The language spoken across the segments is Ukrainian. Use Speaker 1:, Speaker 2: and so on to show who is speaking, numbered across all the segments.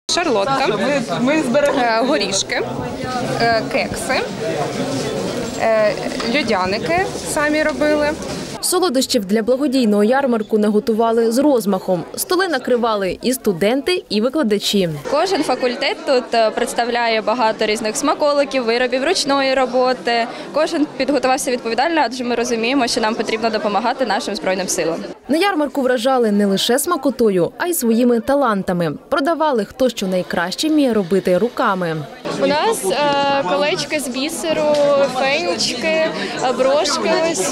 Speaker 1: Шарлотка, горішки, кекси, льодяники самі робили.
Speaker 2: Солодощів для благодійного ярмарку наготували з розмахом. Столи накривали і студенти, і викладачі.
Speaker 3: Кожен факультет тут представляє багато різних смаколиків, виробів ручної роботи. Кожен підготувався відповідально, адже ми розуміємо, що нам потрібно допомагати нашим Збройним силам.
Speaker 2: На ярмарку вражали не лише смакотою, а й своїми талантами. Продавали, хто що найкраще вміє робити руками.
Speaker 4: У нас колечки з бісеру, фенечки, брошки, ось,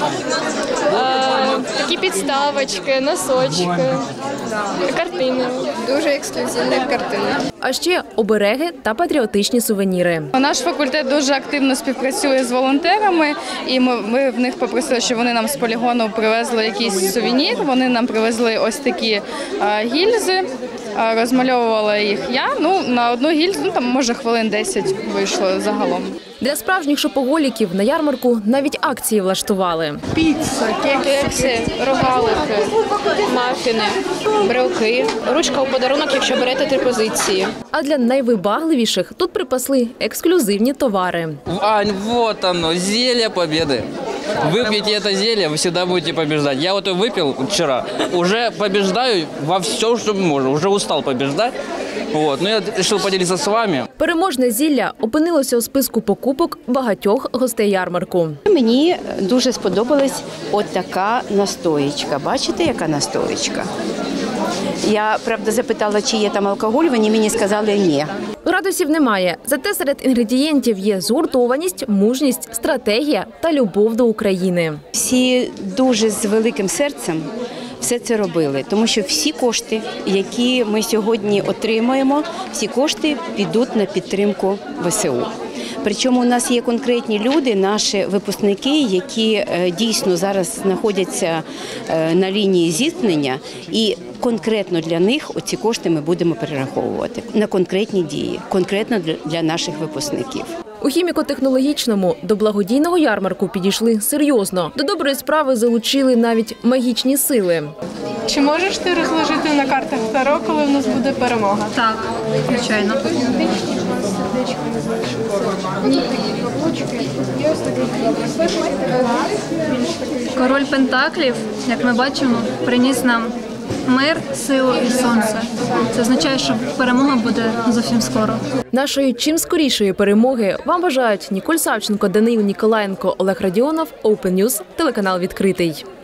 Speaker 4: такі підставочки, носочки, картини.
Speaker 1: Дуже ексклюзивні картини.
Speaker 2: А ще обереги та патріотичні сувеніри.
Speaker 5: Наш факультет дуже активно співпрацює з волонтерами, і ми в них попросили, щоб вони нам з полігону привезли якийсь сувенір. Вони нам привезли ось такі гільзи, розмальовувала їх я. На одну гільзу, там може хвилин 10 вийшло загалом.
Speaker 2: Для справжніх шопоголіків на ярмарку навіть акції влаштували.
Speaker 4: Піца, кекси, рогалики, мафіни, брелки, ручка у подарунок, якщо берете 3 позиції.
Speaker 2: А для найвибагливіших тут припасли ексклюзивні товари.
Speaker 6: Ань, вот оно, зелье победы. Выпейте это зелье, вы всегда будете побеждать. Я вот выпил вчера, уже побеждаю во всем, что можно. Уже устал побеждать. Но я решил поделиться с вами.
Speaker 2: Переможне зілля опинилося у списку покупок багатьох гостей ярмарку.
Speaker 7: Мені дуже сподобалась от така настоєчка. Бачите, яка настоєчка? Я, правда, запитала, чи є там алкоголь, вони мені сказали ні.
Speaker 2: Градусів немає, зате серед інгредієнтів є згуртованість, мужність, стратегія та любов до України.
Speaker 7: Всі дуже з великим серцем все це робили, тому що всі кошти, які ми сьогодні отримаємо, всі кошти підуть на підтримку ВСУ. Причому у нас є конкретні люди, наші випускники, які дійсно зараз знаходяться на лінії зіткнення, і конкретно для них оці кошти ми будемо перераховувати на конкретні дії, конкретно для наших випускників.
Speaker 2: У хіміко-технологічному до благодійного ярмарку підійшли серйозно. До доброї справи залучили навіть магічні сили.
Speaker 4: Чи можеш ти розложити на картах Таро, коли в нас буде перемога?
Speaker 8: Так, звичайно. Король Пентаклів, як ми бачимо, приніс нам мир, силу і сонце. Це означає, що перемога буде зовсім скоро.
Speaker 2: Нашої чим скорішої перемоги вам бажають Ніколь Савченко, Даниїл Ніколаєнко, Олег Радіонов, Open News, телеканал «Відкритий».